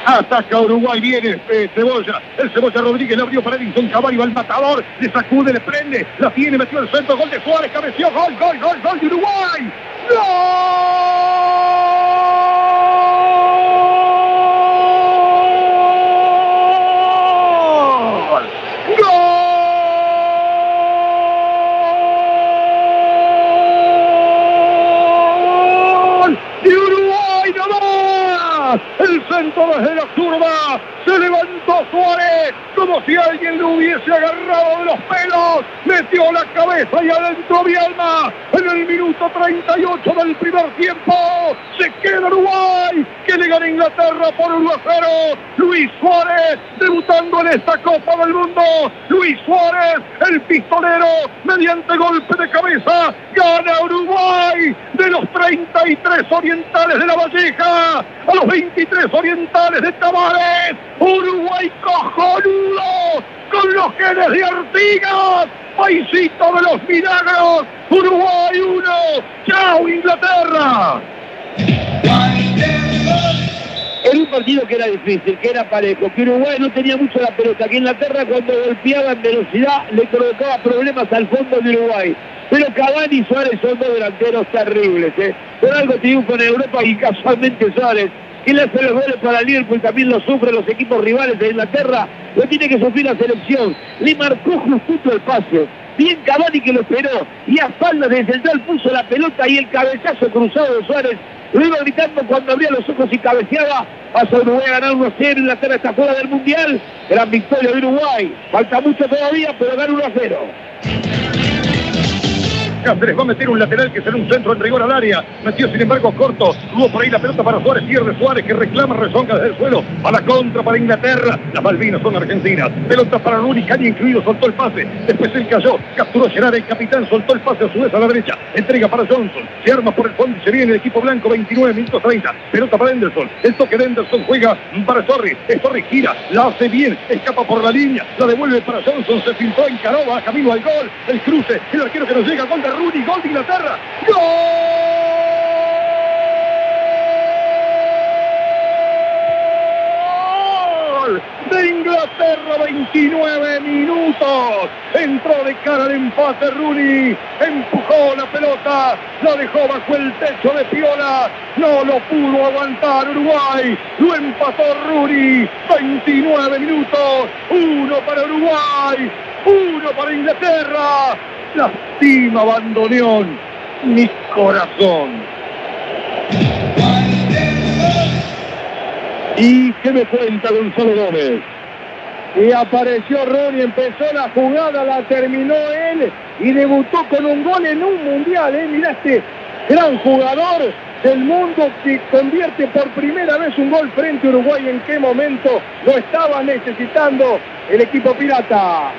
Ataca Uruguay, viene Cebolla. El Cebolla Rodríguez le abrió para Edinson Cavani, va al matador, le sacude, le prende, la tiene, metió el centro, gol de Suárez, cabeció, gol de Uruguay. El centro desde la zurda, se levantó Suárez como si alguien lo hubiese agarrado de los pelos, metió la cabeza y adentro Bielma. En el minuto 38 del primer tiempo se queda Uruguay, que le gana Inglaterra por 1-0. Luis Suárez debutando en esta Copa del Mundo. Luis Suárez, el pistolero, mediante golpe de cabeza gana Uruguay de los 33 orientales de La Valleja a los 23 orientales de Tavares. Uruguay cojonudo, con los genes de Artigas, paisito de los milagros. Uruguay 1, chao Inglaterra. En un partido que era difícil, que era parejo, que Uruguay no tenía mucho la pelota, que Inglaterra cuando golpeaba en velocidad le provocaba problemas al fondo de Uruguay. Pero Cavani y Suárez son dos delanteros terribles, Por algo triunfan en Europa y casualmente Suárez, que le hace los goles para Liverpool, también lo sufren los equipos rivales de Inglaterra, lo tiene que sufrir la selección. Le marcó justito el pase. Bien Cavani que lo esperó, y a espaldas del central puso la pelota y el cabezazo cruzado de Suárez. Lo iba gritando cuando abría los ojos y cabeceaba. Pasa Uruguay a ganar 1-0, Inglaterra está fuera del Mundial. Gran victoria de Uruguay. Falta mucho todavía, pero gana 1-0. Cáceres va a meter un lateral que será un centro en rigor al área. Metió sin embargo corto. Tuvo por ahí la pelota para Suárez. Pierde Suárez que reclama, rezonga desde el suelo. A la contra para Inglaterra. Las Malvinas son argentinas. Pelota para Rooney, Cani incluido, soltó el pase. Después él cayó. Capturó Gerard, el capitán, soltó el pase a su vez a la derecha. Entrega para Johnson. Se arma por el fondo y se viene el equipo blanco. 29 minutos 30. Pelota para Henderson. El toque de Henderson juega para Torres. Torres gira. La hace bien. Escapa por la línea. La devuelve para Johnson. Se filtró, encaró, va camino al gol. El cruce. El arquero que nos llega. Gol de Rooney, gol de Inglaterra. ¡Gol de Inglaterra! 29 minutos. Entró de cara al empate Rooney. Empujó la pelota. La dejó bajo el techo de Piola. No lo pudo aguantar Uruguay. Lo empató Rooney. 29 minutos. 1 para Uruguay. 1 para Inglaterra. Lastima bandoneón, mi corazón. ¿Y qué me cuenta Gonzalo Gómez? Y apareció Rooney, empezó la jugada, la terminó él y debutó con un gol en un mundial. Mirá este gran jugador del mundo que convierte por primera vez un gol frente a Uruguay. ¿En qué momento lo estaba necesitando el equipo pirata?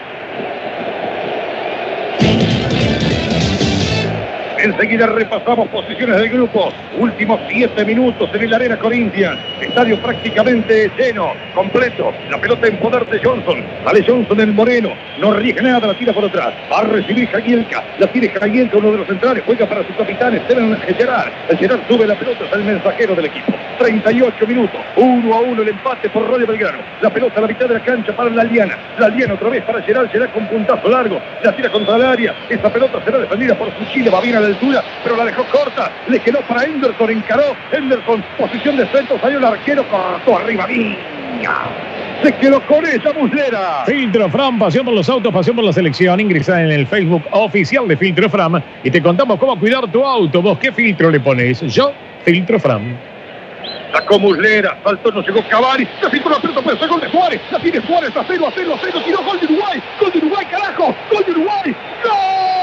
Enseguida repasamos posiciones del grupo. Últimos 7 minutos en el Arena Corinthians. Estadio prácticamente lleno, completo. La pelota en poder de Johnson. Sale Johnson en Moreno. No arriesga nada, la tira por atrás. Va a recibir Jagielka. La tiene Jagielka, uno de los centrales. Juega para su capitán, Esteban Gerard. El Gerard sube la pelota, es el mensajero del equipo. 38 minutos. 1-1 el empate por Radio Belgrano. La pelota a la mitad de la cancha para la Liana. La Liana otra vez para Gerard. Gerard con puntazo largo. La tira contra el área. Esa pelota será defendida por Fuchile. Va bien a la altura, pero la dejó corta. Le quedó para Henderson, encaró Henderson, posición de centro, salió el arquero, cortó arriba, se quedó con esa Muslera. Filtro Fram, pasión por los autos, pasión por la selección. Ingresa en el Facebook oficial de Filtro Fram y te contamos cómo cuidar tu auto. ¿Vos qué filtro le pones? Yo, Filtro Fram. Sacó Muslera, saltó, no llegó Cavani, se filtró la pelota, pero gol de Suárez, la tiene Suárez, a 0, tiró gol de Uruguay, carajo, gol de Uruguay, ¡gol!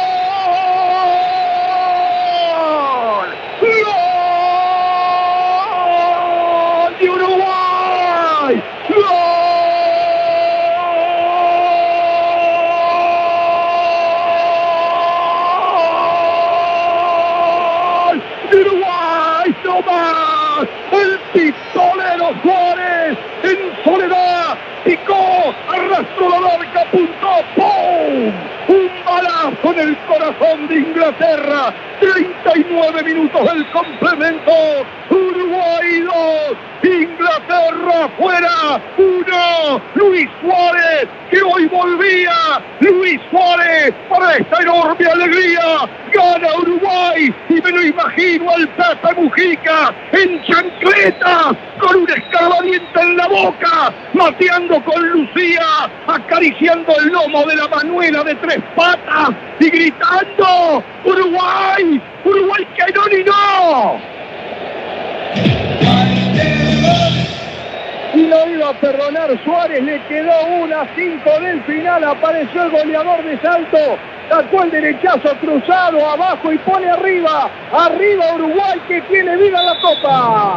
¡Gol de Uruguay! ¡Gol de Uruguay! ¡No más! El pistolero Suárez en soledad picó, arrastró la larga, apuntó, ¡pum! Un balazo en el corazón de Inglaterra. 39 minutos del complemento. Uruguay 2, Inglaterra fuera, 1, Luis Suárez, que hoy volvía, Luis Suárez, para esta enorme alegría, gana Uruguay, y me lo imagino al Pepe Mujica, en chancletas, con un escarbadiente en la boca, mateando con Lucía, acariciando el lomo de la Manuela de 3 patas, y gritando, Uruguay, Uruguay que no ni no. Y lo iba a perdonar Suárez, le quedó 1-5 del final, apareció el goleador de Salto, sacó el derechazo cruzado abajo y pone arriba Uruguay que tiene vida en la Copa.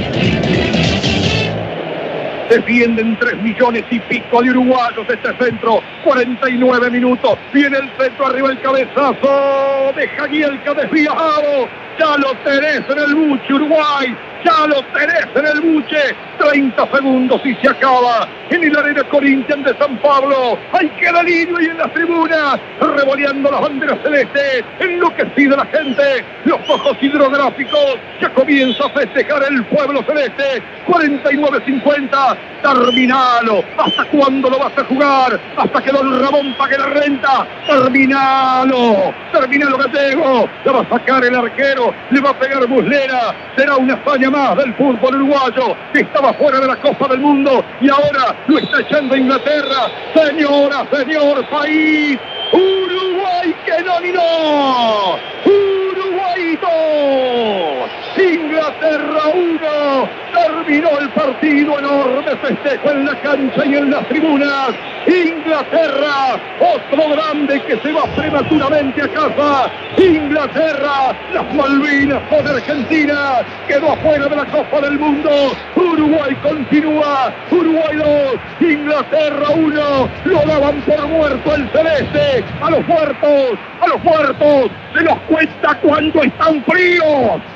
Defienden 3 millones y pico de uruguayos este centro, 49 minutos, viene el centro, arriba el cabezazo de Jagielka desviado, ya lo tenés en el buche Uruguay, ya lo tenés en el buche, 30 segundos y se acaba, en el Arena Corinthians de San Pablo, ahí queda Lidio y en las tribunas, revoleando las banderas celestes, enloquecida la gente, los ojos hidrográficos, ya comienza a festejar el pueblo celeste, 49-50, terminalo, ¿hasta cuándo lo vas a jugar? Hasta que don Ramón pague la renta, terminalo Gallego, la va a sacar el arquero, le va a pegar Muslera, será una hazaña más del fútbol uruguayo, que estaba fuera de la Copa del Mundo y ahora lo está echando Inglaterra. Señora, señor país, Uruguay que no ni no, Uruguay 2, Inglaterra 1, terminó el partido, enorme festejo en la cancha y en las tribunas. Inglaterra, otro grande que se va prematuramente a casa. Inglaterra, las Malvinas con Argentina, quedó afuera de la Copa del Mundo. Uruguay continúa, Uruguay 2, Inglaterra 1, lo daban por muerto el celeste. A los muertos, se los cuenta cuando están fríos.